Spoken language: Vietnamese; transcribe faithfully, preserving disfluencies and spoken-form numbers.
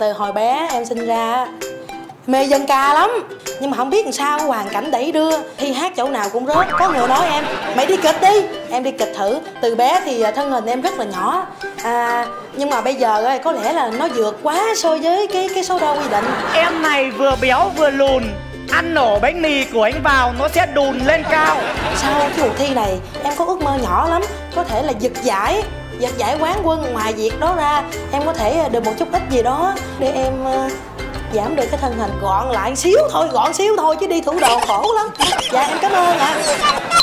Từ hồi bé em sinh ra mê dân ca lắm, nhưng mà không biết làm sao hoàn cảnh đẩy đưa thi hát chỗ nào cũng rớt. Có người nói em mày đi kịch đi, em đi kịch thử. Từ bé thì thân hình em rất là nhỏ à, nhưng mà bây giờ có lẽ là nó vượt quá so với cái cái số đo quy định. Em này vừa béo vừa lùn, ăn nổ bánh mì của anh vào nó sẽ đùn lên cao. Sau cái cuộc thi này em có ước mơ nhỏ lắm, có thể là giật giải giật giải quán quân. Ngoài việc đó ra em có thể được một chút ít gì đó để em giảm được cái thân hình, gọn lại xíu thôi, gọn xíu thôi chứ đi thủ đô khổ lắm. Dạ em cảm ơn ạ.